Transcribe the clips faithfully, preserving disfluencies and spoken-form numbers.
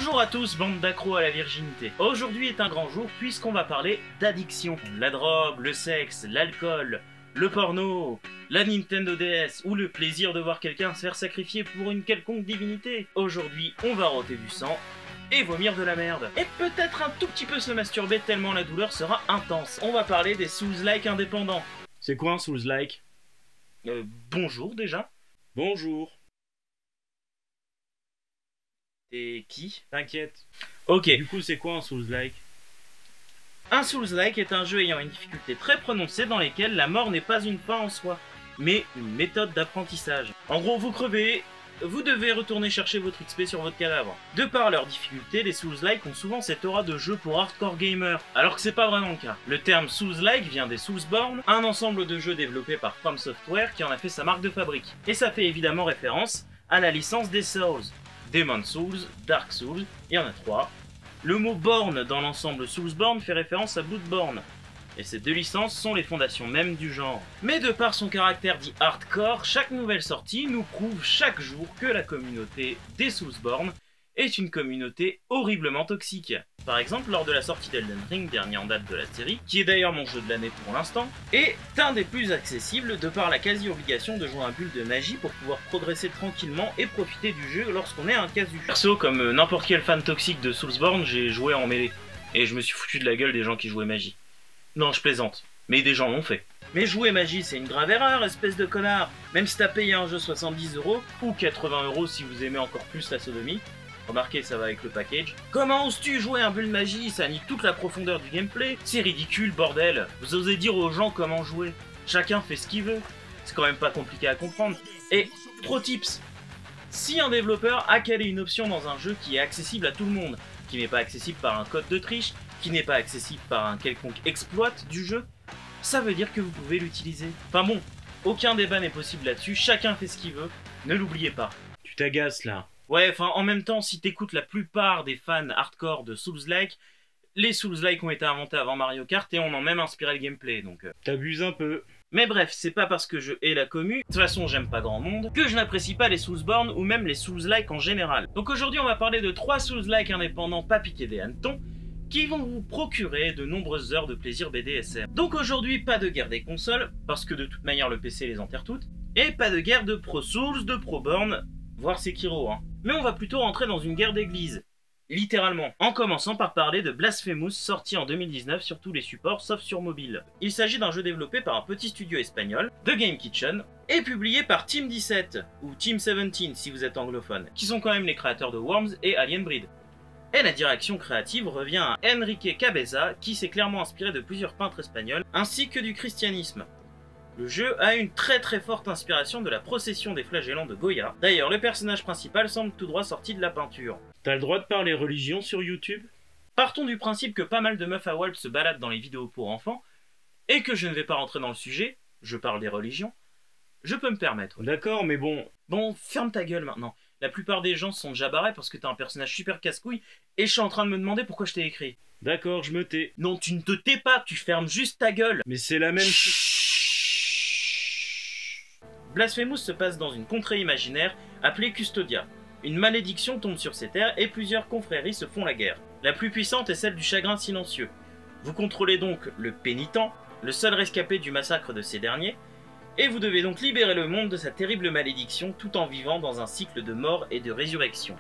Bonjour à tous, bande d'accros à la virginité. Aujourd'hui est un grand jour puisqu'on va parler d'addiction. La drogue, le sexe, l'alcool, le porno, la Nintendo D S ou le plaisir de voir quelqu'un se faire sacrifier pour une quelconque divinité. Aujourd'hui, on va roter du sang et vomir de la merde. Et peut-être un tout petit peu se masturber tellement la douleur sera intense. On va parler des Souls-like indépendants. C'est quoi un Souls-like? Euh, bonjour déjà. Bonjour. T'es qui? T'inquiète. Ok. Du coup, c'est quoi un Souls-like? Un Souls-like est un jeu ayant une difficulté très prononcée dans lequel la mort n'est pas une fin en soi, mais une méthode d'apprentissage. En gros, vous crevez, vous devez retourner chercher votre X P sur votre cadavre. De par leur difficulté, les Souls-like ont souvent cette aura de jeu pour hardcore gamers, alors que c'est pas vraiment le cas. Le terme Souls-like vient des Soulsborne, un ensemble de jeux développés par From Software qui en a fait sa marque de fabrique. Et ça fait évidemment référence à la licence des Souls. Demon's Souls, Dark Souls, il y en a trois. Le mot Born dans l'ensemble Soulsborne fait référence à Bloodborne, et ces deux licences sont les fondations mêmes du genre. Mais de par son caractère dit hardcore, chaque nouvelle sortie nous prouve chaque jour que la communauté des Soulsborne est une communauté horriblement toxique. Par exemple, lors de la sortie d'Elden Ring, dernier en date de la série, qui est d'ailleurs mon jeu de l'année pour l'instant, est un des plus accessibles de par la quasi-obligation de jouer un build de magie pour pouvoir progresser tranquillement et profiter du jeu lorsqu'on est un casu. Perso, comme n'importe quel fan toxique de Soulsborne, j'ai joué en mêlée, et je me suis foutu de la gueule des gens qui jouaient magie. Non, je plaisante, mais des gens l'ont fait. Mais jouer magie, c'est une grave erreur, espèce de connard. Même si t'as payé un jeu soixante-dix euros, ou quatre-vingts euros si vous aimez encore plus la sodomie, remarquez, ça va avec le package. Comment oses-tu jouer un build magie? Ça nie toute la profondeur du gameplay. C'est ridicule, bordel. Vous osez dire aux gens comment jouer. Chacun fait ce qu'il veut. C'est quand même pas compliqué à comprendre. Et, pro tips. Si un développeur a calé une option dans un jeu qui est accessible à tout le monde, qui n'est pas accessible par un code de triche, qui n'est pas accessible par un quelconque exploit du jeu, ça veut dire que vous pouvez l'utiliser. Enfin bon, aucun débat n'est possible là-dessus. Chacun fait ce qu'il veut. Ne l'oubliez pas. Tu t'agaces là. Ouais, enfin, en même temps, si t'écoutes la plupart des fans hardcore de Souls-like, les Souls-like ont été inventés avant Mario Kart et on en même inspiré le gameplay, donc... Euh... T'abuses un peu. Mais bref, c'est pas parce que je hais la commu, de toute façon j'aime pas grand monde, que je n'apprécie pas les Soulsborne ou même les Souls-like en général. Donc aujourd'hui on va parler de trois Souls-like indépendants pas piqués des hannetons, qui vont vous procurer de nombreuses heures de plaisir B D S M. Donc aujourd'hui, pas de guerre des consoles, parce que de toute manière le P C les enterre toutes, et pas de guerre de Pro Souls, de Pro Born, voire Sekiro, hein. Mais on va plutôt rentrer dans une guerre d'église, littéralement, en commençant par parler de Blasphemous, sorti en deux mille dix-neuf sur tous les supports sauf sur mobile. Il s'agit d'un jeu développé par un petit studio espagnol, The Game Kitchen, et publié par Team dix-sept, ou Team dix-sept si vous êtes anglophone, qui sont quand même les créateurs de Worms et Alien Breed. Et la direction créative revient à Enrique Cabeza, qui s'est clairement inspiré de plusieurs peintres espagnols, ainsi que du christianisme. Le jeu a une très très forte inspiration de la procession des flagellants de Goya. D'ailleurs, le personnage principal semble tout droit sorti de la peinture. T'as le droit de parler religion sur YouTube? Partons du principe que pas mal de meufs à Walp se baladent dans les vidéos pour enfants, et que je ne vais pas rentrer dans le sujet, je parle des religions, je peux me permettre. D'accord, mais bon... Bon, ferme ta gueule maintenant. La plupart des gens sont déjà barrés parce que t'es un personnage super casse-couille, et je suis en train de me demander pourquoi je t'ai écrit. D'accord, je me tais. Non, tu ne te tais pas, tu fermes juste ta gueule. Mais c'est la même chose. Blasphemous se passe dans une contrée imaginaire appelée Custodia. Une malédiction tombe sur ces terres et plusieurs confréries se font la guerre. La plus puissante est celle du chagrin silencieux. Vous contrôlez donc le pénitent, le seul rescapé du massacre de ces derniers, et vous devez donc libérer le monde de sa terrible malédiction tout en vivant dans un cycle de mort et de résurrection.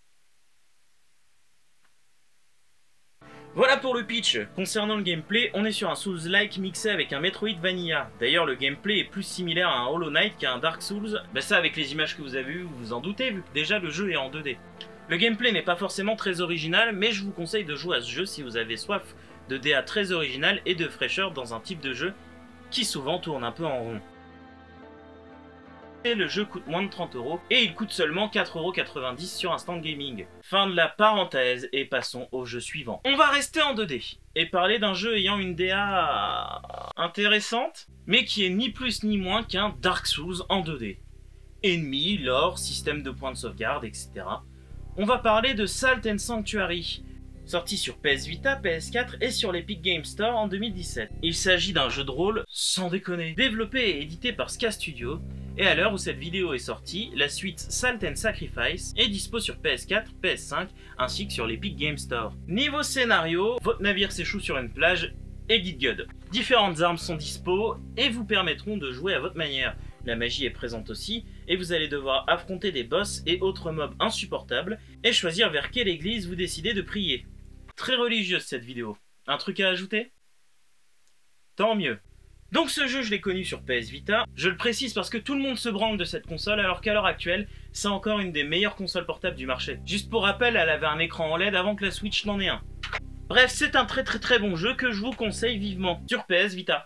Voilà pour le pitch. Concernant le gameplay, on est sur un Souls-like mixé avec un Metroid Vanilla. D'ailleurs, le gameplay est plus similaire à un Hollow Knight qu'à un Dark Souls. Ben ça, avec les images que vous avez vues, vous vous en doutez, vu que déjà le jeu est en deux D. Le gameplay n'est pas forcément très original, mais je vous conseille de jouer à ce jeu si vous avez soif de D A très original et de fraîcheur dans un type de jeu qui souvent tourne un peu en rond. Le jeu coûte moins de trente euros et il coûte seulement quatre euros quatre-vingt-dix sur Instant Gaming. Fin de la parenthèse et passons au jeu suivant. On va rester en deux D et parler d'un jeu ayant une D A intéressante, mais qui est ni plus ni moins qu'un Dark Souls en deux D. Ennemis, lore, système de points de sauvegarde, et cetera. On va parler de Salt and Sanctuary, sorti sur P S Vita, P S quatre et sur l'Epic Game Store en deux mille dix-sept. Il s'agit d'un jeu de rôle sans déconner, développé et édité par Ska Studio, Et à l'heure où cette vidéo est sortie, la suite Salt and Sacrifice est dispo sur P S quatre, P S cinq ainsi que sur l'Epic Game Store. Niveau scénario, votre navire s'échoue sur une plage et get good. Différentes armes sont dispo et vous permettront de jouer à votre manière. La magie est présente aussi et vous allez devoir affronter des boss et autres mobs insupportables et choisir vers quelle église vous décidez de prier. Très religieuse cette vidéo. Un truc à ajouter? Tant mieux. Donc ce jeu je l'ai connu sur P S Vita, je le précise parce que tout le monde se branle de cette console alors qu'à l'heure actuelle c'est encore une des meilleures consoles portables du marché. Juste pour rappel, elle avait un écran O L E D avant que la Switch n'en ait un. Bref, c'est un très très très bon jeu que je vous conseille vivement sur P S Vita.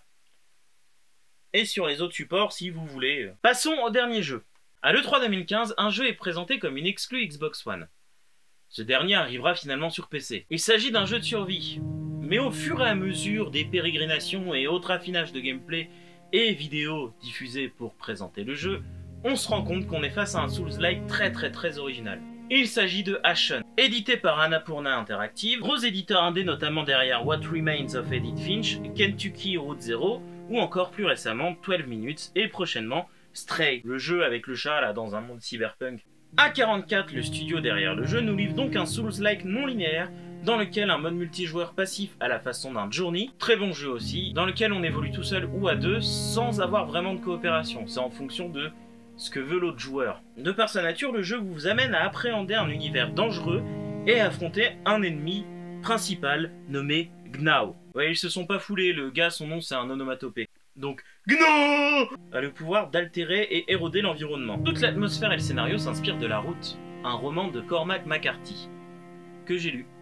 Et sur les autres supports si vous voulez. Passons au dernier jeu. À l'E trois deux mille quinze, un jeu est présenté comme une exclue Xbox One. Ce dernier arrivera finalement sur P C. Il s'agit d'un jeu de survie. Mais au fur et à mesure des pérégrinations et autres affinages de gameplay et vidéos diffusées pour présenter le jeu, on se rend compte qu'on est face à un Souls-like très très très original. Il s'agit de Ashen, édité par Annapurna Interactive, gros éditeurs indés notamment derrière What Remains of Edith Finch, Kentucky Route Zero, ou encore plus récemment douze minutes et prochainement Stray, le jeu avec le chat là dans un monde cyberpunk. A quarante-quatre, le studio derrière le jeu, nous livre donc un Souls-like non linéaire dans lequel un mode multijoueur passif à la façon d'un Journey, très bon jeu aussi, dans lequel on évolue tout seul ou à deux sans avoir vraiment de coopération, c'est en fonction de ce que veut l'autre joueur. De par sa nature, le jeu vous amène à appréhender un univers dangereux et à affronter un ennemi principal nommé Gnau. Ouais, ils se sont pas foulés, le gars son nom c'est un onomatopée. Donc Gnau a le pouvoir d'altérer et éroder l'environnement. Toute l'atmosphère et le scénario s'inspirent de La Route, un roman de Cormac McCarthy, que j'ai lu.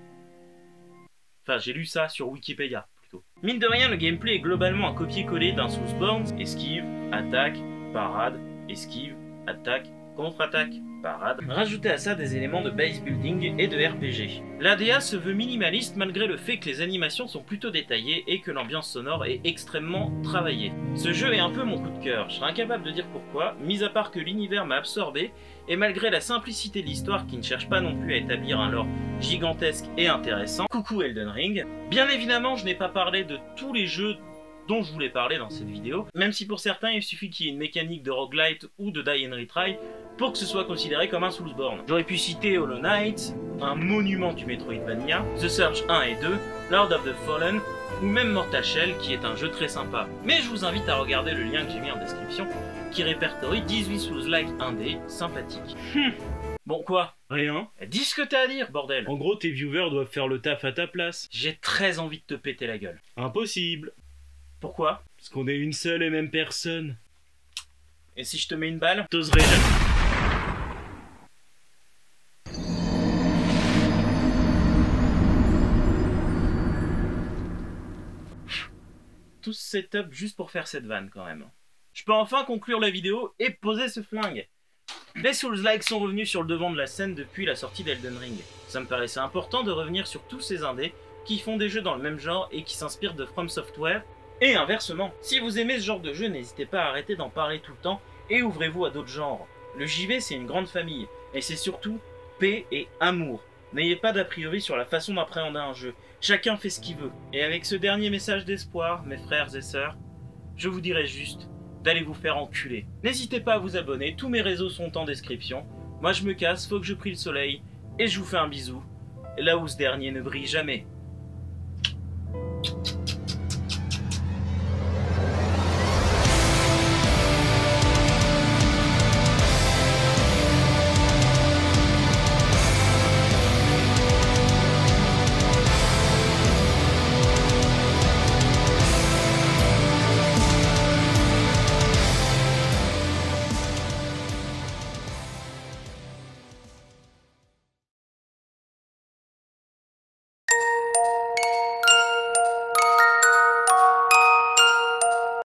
Enfin, j'ai lu ça sur Wikipédia, plutôt. Mine de rien, le gameplay est globalement un copier-coller d'un Soulsborne. Esquive, attaque, parade, esquive, attaque, contre-attaque, parade. Rajoutez à ça des éléments de base building et de R P G. L'A D A se veut minimaliste malgré le fait que les animations sont plutôt détaillées et que l'ambiance sonore est extrêmement travaillée. Ce jeu est un peu mon coup de cœur, je serais incapable de dire pourquoi, mis à part que l'univers m'a absorbé, et malgré la simplicité de l'histoire qui ne cherche pas non plus à établir un lore gigantesque et intéressant, coucou Elden Ring. Bien évidemment, je n'ai pas parlé de tous les jeux dont je voulais parler dans cette vidéo, même si pour certains il suffit qu'il y ait une mécanique de roguelite ou de die and retry pour que ce soit considéré comme un Soulsborne. J'aurais pu citer Hollow Knight, un monument du Metroidvania, The Surge un et deux, Lord of the Fallen, ou même Mortal Shell qui est un jeu très sympa. Mais je vous invite à regarder le lien que j'ai mis en description qui répertorie dix-huit Souls-like indés sympathiques. Hum. Bon quoi? Rien. Dis ce que t'as à dire, bordel. En gros, tes viewers doivent faire le taf à ta place. J'ai très envie de te péter la gueule. Impossible. Pourquoi? Parce qu'on est une seule et même personne. Et si je te mets une balle? T'oserais jamais. Tout ce setup juste pour faire cette vanne quand même. Je peux enfin conclure la vidéo et poser ce flingue. Les Souls-like sont revenus sur le devant de la scène depuis la sortie d'Elden Ring. Ça me paraissait important de revenir sur tous ces indés qui font des jeux dans le même genre et qui s'inspirent de From Software, et inversement. Si vous aimez ce genre de jeu, n'hésitez pas à arrêter d'en parler tout le temps et ouvrez-vous à d'autres genres. Le J V c'est une grande famille, et c'est surtout paix et amour. N'ayez pas d'a priori sur la façon d'appréhender un jeu. Chacun fait ce qu'il veut. Et avec ce dernier message d'espoir, mes frères et sœurs, je vous dirais juste d'aller vous faire enculer. N'hésitez pas à vous abonner, tous mes réseaux sont en description. Moi je me casse, faut que je prie le soleil, et je vous fais un bisou, là où ce dernier ne brille jamais.